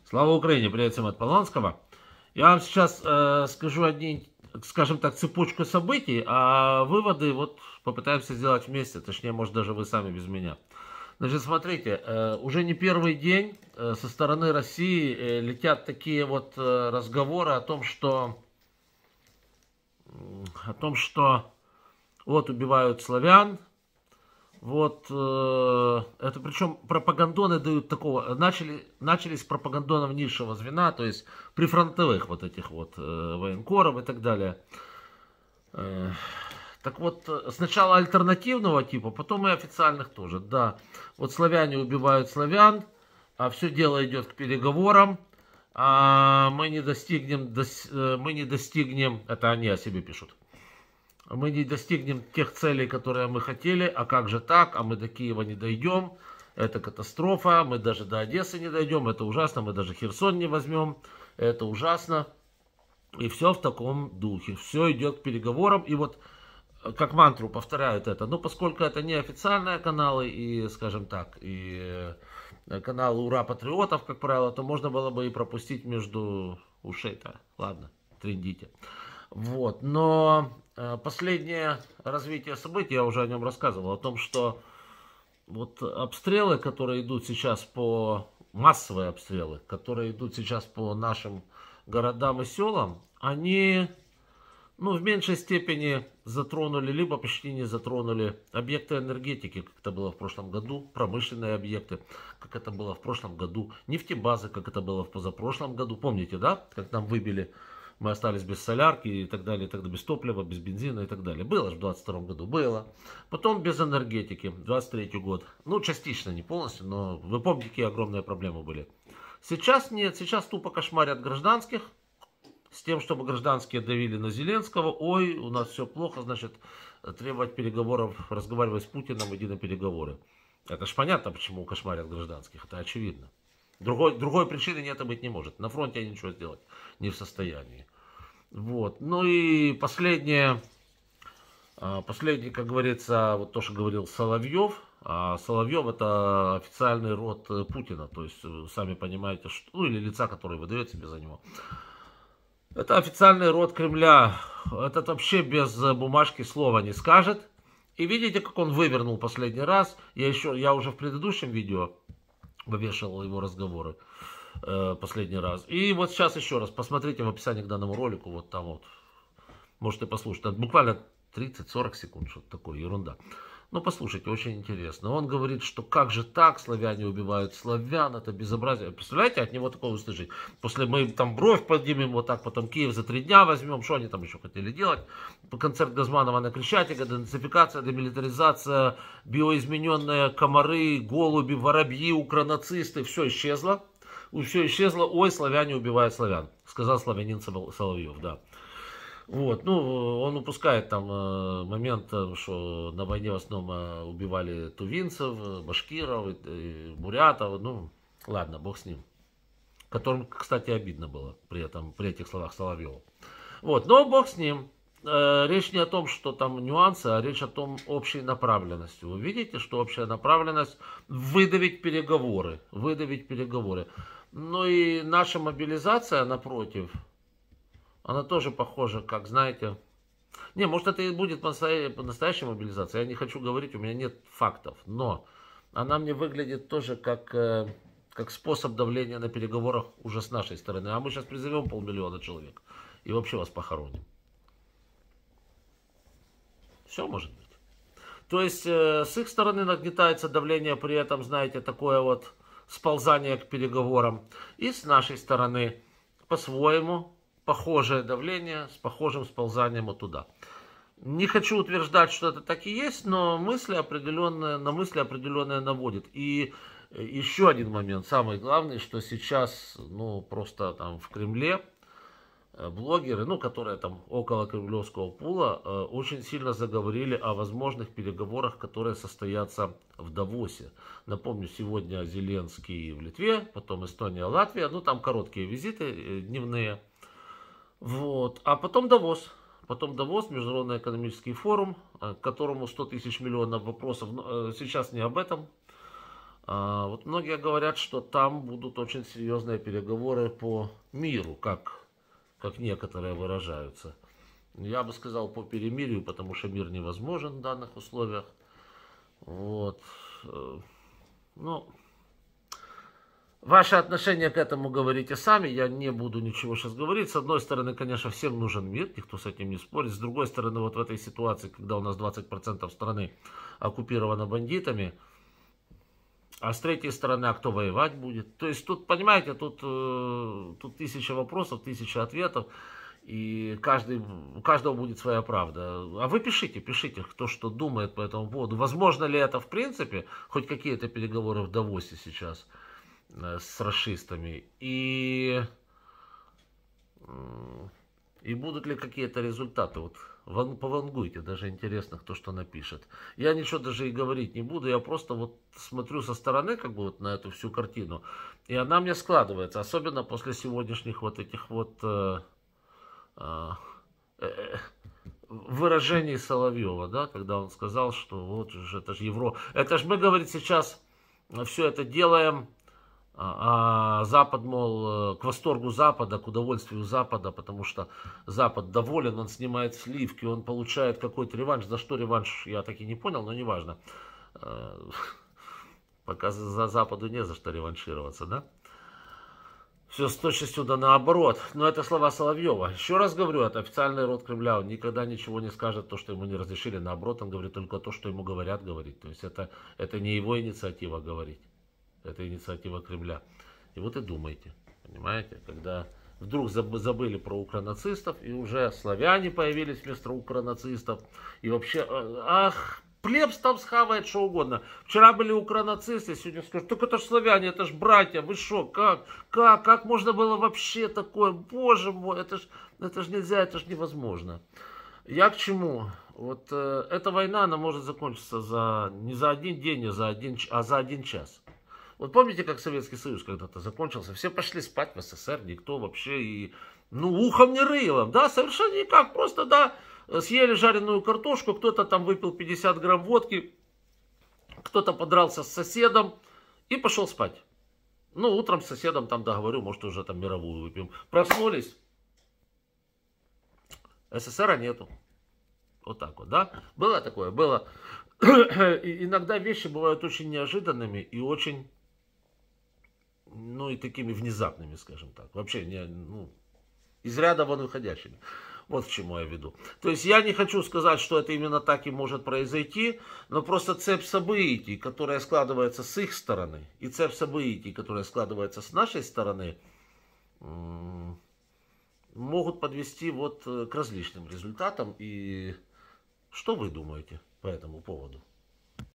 Слава Украине! Привет всем от Полонского. Я вам сейчас скажу одни, скажем так, цепочку событий, а выводы вот попытаемся сделать вместе, точнее, может, даже вы сами без меня. Значит, смотрите, уже не первый день со стороны России летят такие вот разговоры о том, что вот убивают славян. Вот это причем пропагандоны дают такого, начались пропагандонов низшего звена, то есть прифронтовых вот этих вот военкоров и так далее. Так вот, сначала альтернативного типа, потом и официальных тоже, да. Вот славяне убивают славян, а все дело идет к переговорам, а мы не достигнем, это они о себе пишут. Мы не достигнем тех целей, которые мы хотели, а как же так, а мы до Киева не дойдем, это катастрофа, мы даже до Одессы не дойдем, это ужасно, мы даже Херсон не возьмем, это ужасно. И все в таком духе, все идет к переговорам, и вот как мантру повторяют это, но поскольку это не официальные каналы и, скажем так, и каналы Ура Патриотов, как правило, то можно было бы и пропустить между ушей-то, ладно, трындите. Вот, но последнее развитие событий, я уже о нем рассказывал, о том, что вот обстрелы, которые идут сейчас массовые обстрелы, которые идут сейчас по нашим городам и селам, они, в меньшей степени затронули, либо почти не затронули объекты энергетики, как это было в прошлом году, промышленные объекты, как это было в прошлом году, нефтебазы, как это было в позапрошлом году. Помните, да, как нам выбили, мы остались без солярки и так далее, без топлива, без бензина и так далее. Было же в 22 году, было. Потом без энергетики, 23 год. Частично, не полностью, но вы помните, какие огромные проблемы были. Сейчас нет, сейчас тупо кошмарят гражданских, с тем, чтобы гражданские давили на Зеленского. Ой, у нас все плохо, значит, требовать переговоров, разговаривать с Путиным, иди на переговоры. Это ж понятно, почему кошмарят гражданских, это очевидно. Другой причины нет и быть не может. На фронте они ничего сделать не в состоянии. Вот. Ну и последнее, как говорится, вот то, что говорил Соловьев. А Соловьев это официальный род Путина. То есть, сами понимаете, что, или лица, которые выдает себе за него. Это официальный род Кремля. Этот вообще без бумажки слова не скажет. И видите, как он вывернул последний раз. Я уже в предыдущем видео вывешивал его разговоры последний раз. И вот сейчас еще раз посмотрите в описании к данному ролику. Вот там вот. Можете послушать. Это буквально 30-40 секунд. Что-то такое. Ерунда. Послушайте, очень интересно. Он говорит, что как же так, славяне убивают славян, это безобразие. Представляете, от него такое услышать. После мы там бровь поднимем, вот так, потом Киев за 3 дня возьмем. Что они там еще хотели делать? Концерт Газманова на Крещатике, денацификация, демилитаризация, биоизмененные комары, голуби, воробьи, укронацисты. Все исчезло. Все исчезло. Ой, славяне убивают славян. Сказал славянин Соловьев, да. Вот, он упускает там момент, что на войне в основном убивали тувинцев, башкиров, бурятов, ладно, бог с ним. Которым, кстати, обидно было при этих словах Соловьева. Вот, но бог с ним. Речь не о том, что там нюансы, а речь о том общей направленности. Вы видите, что общая направленность выдавить переговоры. Ну и наша мобилизация, напротив, она тоже похожа, как, знаете... Не, может, это и будет настоящая мобилизация. Я не хочу говорить, у меня нет фактов. Но она мне выглядит тоже как способ давления на переговорах уже с нашей стороны. А мы сейчас призовем 500 000 человек. И вообще вас похороним. Все может быть. То есть, с их стороны нагнетается давление, при этом, знаете, такое вот сползание к переговорам. И с нашей стороны по-своему... похожее давление с похожим сползанием вот туда. Не хочу утверждать, что это так и есть, но на мысли определенные наводит. И еще один момент, самый главный, что сейчас, просто там в Кремле блогеры, которые там около кремлевского пула, очень сильно заговорили о возможных переговорах, которые состоятся в Давосе. Напомню, сегодня Зеленский в Литве, потом Эстония, Латвия, там короткие визиты дневные. Вот. А потом Давос. Международный экономический форум, к которому 100 000 миллионов вопросов. Сейчас не об этом. Вот многие говорят, что там будут очень серьезные переговоры по миру, как некоторые выражаются. Я бы сказал по перемирию, потому что мир невозможен в данных условиях. Вот. Ну, ваше отношение к этому говорите сами, я не буду ничего сейчас говорить. С одной стороны, конечно, всем нужен мир, никто с этим не спорит. С другой стороны, вот в этой ситуации, когда у нас 20% страны оккупировано бандитами, а с третьей стороны, а кто воевать будет? То есть тут, понимаете, тут тысяча вопросов, тысяча ответов, и у каждого будет своя правда. А вы пишите, кто что думает по этому поводу. Возможно ли это в принципе, хоть какие-то переговоры в Давосе сейчас с расистами, и будут ли какие-то результаты. Вот повангуйте, даже интересно, кто что напишет. Я ничего даже и говорить не буду, я просто вот смотрю со стороны, как бы вот на эту всю картину, и она мне складывается, особенно после сегодняшних вот этих вот выражений Соловьева, да, когда он сказал, что вот же это же Европа, это же мы, говорит, сейчас все это делаем, а Запад, мол, к восторгу Запада, к удовольствию Запада, потому что Запад доволен, он снимает сливки, он получает какой-то реванш. За что реванш, я так и не понял, но неважно. Пока за Западу не за что реваншироваться, да? Все с точностью да наоборот. Но это слова Соловьева. Еще раз говорю, это официальный род Кремля. Он никогда ничего не скажет, то, что ему не разрешили. Наоборот, он говорит только то, что ему говорят говорить. То есть это не его инициатива говорить. Это инициатива Кремля. И вот и думайте, понимаете, когда вдруг забыли про укронацистов, и уже славяне появились вместо укронацистов, и вообще, плебс там схавает что угодно. Вчера были укронацисты, сегодня скажут, так это ж славяне, это ж братья, вы шо, как можно было вообще такое, боже мой, это ж нельзя, это ж невозможно. Я к чему? Вот эта война, она может закончиться не за один день, а за один час. Вот помните, как Советский Союз когда-то закончился? Все пошли спать в СССР, никто вообще ухом не рылом, да, совершенно никак, просто, да, съели жареную картошку, кто-то там выпил 50 грамм водки, кто-то подрался с соседом и пошел спать. Ну, утром с соседом там договорю, может, уже там мировую выпьем. Проснулись, СССР нету. Вот так вот, да? Было такое, было. Иногда вещи бывают очень неожиданными и очень... и такими внезапными, скажем так. Вообще, из ряда вон выходящими. Вот к чему я веду. То есть я не хочу сказать, что это именно так и может произойти, но просто цепь событий, которая складывается с их стороны, и цепь событий, которая складывается с нашей стороны, могут подвести вот к различным результатам. И что вы думаете по этому поводу?